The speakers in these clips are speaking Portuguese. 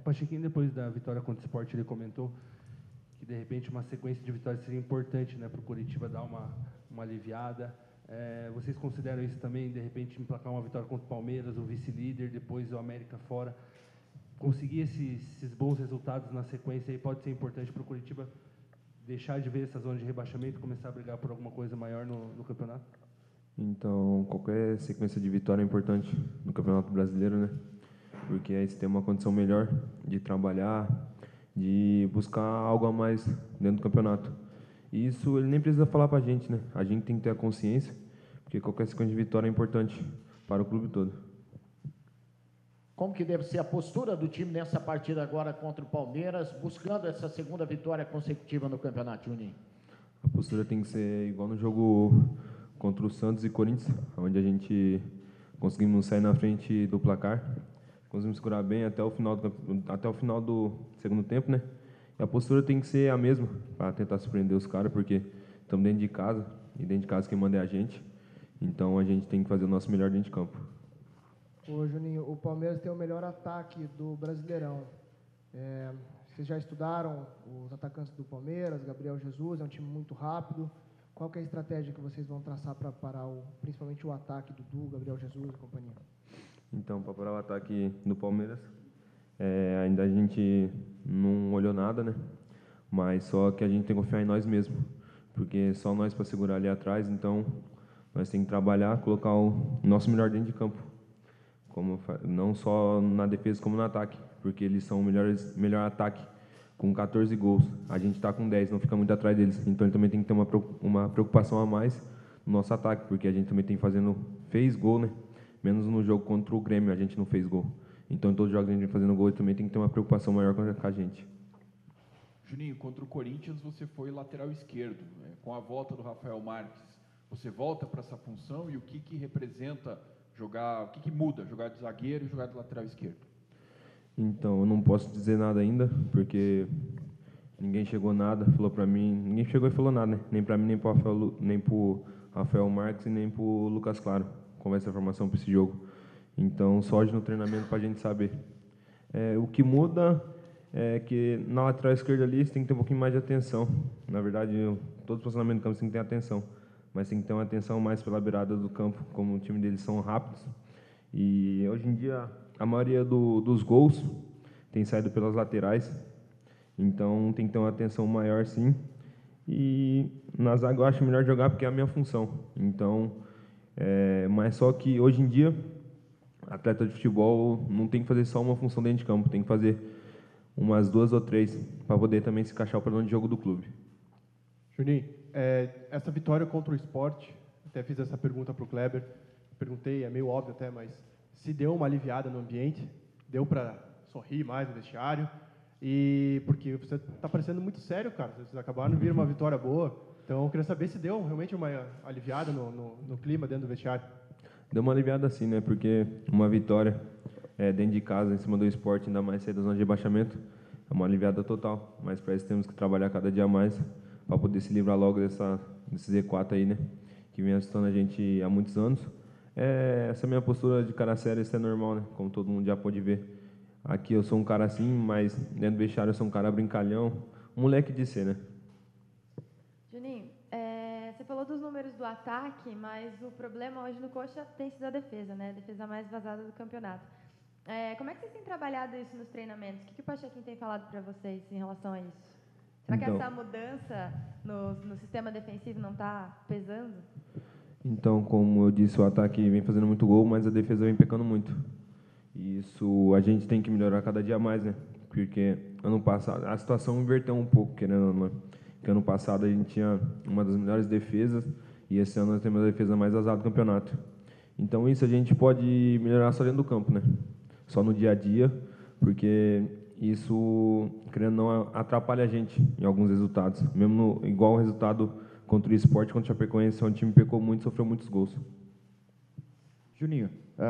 Pachequinho, depois da vitória contra o Sport, ele comentou que, de repente, uma sequência de vitórias seria importante, né, para o Coritiba dar uma aliviada. Vocês consideram isso também, de repente, emplacar uma vitória contra o Palmeiras, o vice-líder, depois o América fora? Conseguir esses bons resultados na sequência aí pode ser importante para o Coritiba deixar de ver essa zona de rebaixamento e começar a brigar por alguma coisa maior no campeonato? Então, qualquer sequência de vitória é importante no Campeonato Brasileiro, né? Porque aí você tem uma condição melhor de trabalhar, de buscar algo a mais dentro do campeonato. E isso ele nem precisa falar para a gente, né? A gente tem que ter a consciência, porque qualquer sequência de vitória é importante para o clube todo. Como que deve ser a postura do time nessa partida agora contra o Palmeiras, buscando essa segunda vitória consecutiva no Campeonato, Juninho? A postura tem que ser igual no jogo contra o Santos e Corinthians, onde a gente conseguimos sair na frente do placar, conseguimos segurar bem até o final do segundo tempo, né? E a postura tem que ser a mesma, para tentar surpreender os caras, porque estamos dentro de casa, e dentro de casa quem manda é a gente, então a gente tem que fazer o nosso melhor dentro de campo. Ô, Juninho, o Palmeiras tem o melhor ataque do Brasileirão. Vocês já estudaram os atacantes do Palmeiras, Gabriel Jesus, é um time muito rápido. Qual que é a estratégia que vocês vão traçar para parar principalmente o ataque do Dudu, Gabriel Jesus e companhia? Então, para parar o ataque do Palmeiras, ainda a gente não olhou nada, né? Mas só que a gente tem que confiar em nós mesmos, porque só nós para segurar ali atrás, então nós temos que trabalhar, colocar o nosso melhor dentro de campo. Não só na defesa como no ataque, porque eles são o melhor ataque, com 14 gols. A gente está com 10, não fica muito atrás deles. Então ele também tem que ter uma preocupação a mais no nosso ataque, porque a gente também fez gol, né? Menos no jogo contra o Grêmio a gente não fez gol. Então em todos os jogos a gente fazendo gol, ele também tem que ter uma preocupação maior com a gente. Juninho, contra o Corinthians você foi lateral esquerdo, né? Com a volta do Rafael Marques, você volta para essa função e o que representa jogar, o que muda jogar de zagueiro e jogar de lateral esquerdo? Então, eu não posso dizer nada ainda, porque ninguém chegou para mim, ninguém chegou e falou nada, né? Nem para mim, nem pro Rafael Marques e nem pro Lucas Claro, como essa formação para esse jogo. Então, só hoje no treinamento para a gente saber. O que muda é que na lateral esquerda ali você tem que ter um pouquinho mais de atenção. Na verdade, todos os posicionamentos do campo tem que ter atenção, mas tem que ter uma atenção mais pela beirada do campo, como o time deles são rápidos. E hoje em dia a maioria dos gols tem saído pelas laterais, então tem que ter uma atenção maior, sim. E na zaga eu acho melhor jogar porque é a minha função. Então, mas só que hoje em dia atleta de futebol não tem que fazer só uma função dentro de campo, tem que fazer umas 2 ou 3 para poder também se encaixar o padrão de jogo do clube. Juninho, essa vitória contra o Sport, até fiz essa pergunta para o Kleber, perguntei, é meio óbvio até, mas se deu uma aliviada no ambiente, deu para sorrir mais no vestiário, e porque você está parecendo muito sério, cara, vocês acabaram de vir uma vitória boa, então eu queria saber se deu realmente uma aliviada no clima dentro do vestiário. Deu uma aliviada sim, né, porque uma vitória dentro de casa, em cima do Sport, ainda mais sair da zona de rebaixamento, é uma aliviada total, mas para isso temos que trabalhar cada dia mais, para poder se livrar logo desse Z4 aí, né, que vem assustando a gente há muitos anos. Essa minha postura de cara séria, isso é normal, né, como todo mundo já pôde ver. Aqui eu sou um cara assim, mas dentro do vestiário eu sou um cara brincalhão, um moleque de ser, né. Juninho, você falou dos números do ataque, mas o problema hoje no Coxa tem sido a defesa, né, a defesa mais vazada do campeonato. Como é que vocês têm trabalhado isso nos treinamentos? O que o Pachequinho tem falado para vocês em relação a isso? Será que essa mudança no sistema defensivo não está pesando? Então, como eu disse, o ataque vem fazendo muito gol, mas a defesa vem pecando muito. E isso a gente tem que melhorar cada dia mais, né? Porque ano passado a situação inverteu um pouco, querendo ou não. Porque ano passado a gente tinha uma das melhores defesas e esse ano nós temos a defesa mais vazada do campeonato. Então isso a gente pode melhorar só dentro do campo, né? Só no dia a dia, porque isso, querendo ou não, atrapalha a gente em alguns resultados. Mesmo igual o resultado contra o Sport, contra o Chapecoense, onde o time pecou muito e sofreu muitos gols. Juninho,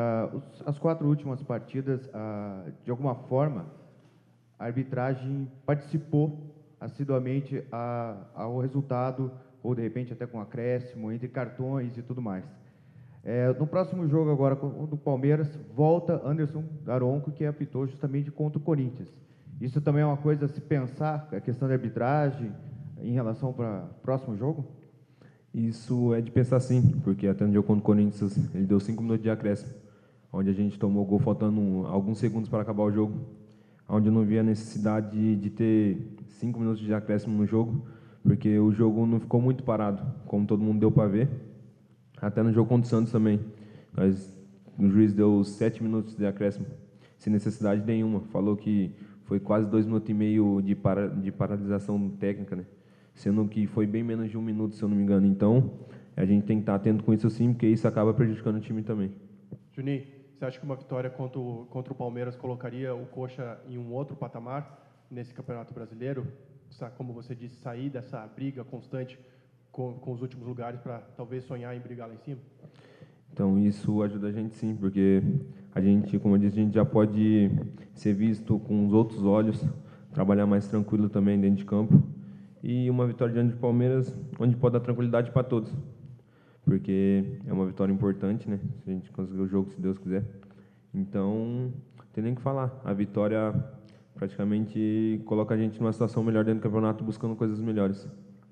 as 4 últimas partidas, de alguma forma, a arbitragem participou assiduamente ao resultado, ou de repente até com acréscimo, entre cartões e tudo mais. No próximo jogo agora do Palmeiras, volta Anderson Daronco, que apitou justamente contra o Corinthians. Isso também é uma coisa a se pensar, a questão de arbitragem, em relação para o próximo jogo? Isso é de pensar sim, porque até no jogo contra o Corinthians ele deu 5 minutos de acréscimo, onde a gente tomou o gol faltando alguns segundos para acabar o jogo, onde eu não via a necessidade de ter 5 minutos de acréscimo no jogo, porque o jogo não ficou muito parado, como todo mundo deu para ver. Até no jogo contra o Santos também, o juiz deu 7 minutos de acréscimo, sem necessidade nenhuma. Falou que foi quase 2 minutos e meio de paralisação técnica, né? Sendo que foi bem menos de 1 minuto, se eu não me engano. Então, a gente tem que estar atento com isso sim, porque isso acaba prejudicando o time também. Juninho, você acha que uma vitória contra o Palmeiras colocaria o Coxa em um outro patamar nesse Campeonato Brasileiro? Como você disse, sair dessa briga constante com os últimos lugares para talvez sonhar em brigar lá em cima? Então, isso ajuda a gente sim, porque a gente, como eu disse, a gente já pode ser visto com os outros olhos, trabalhar mais tranquilo também dentro de campo. E uma vitória diante do Palmeiras, onde pode dar tranquilidade para todos. Porque é uma vitória importante, né? Se a gente conseguir o jogo, se Deus quiser. Então, não tem nem o que falar. A vitória praticamente coloca a gente numa situação melhor dentro do campeonato, buscando coisas melhores.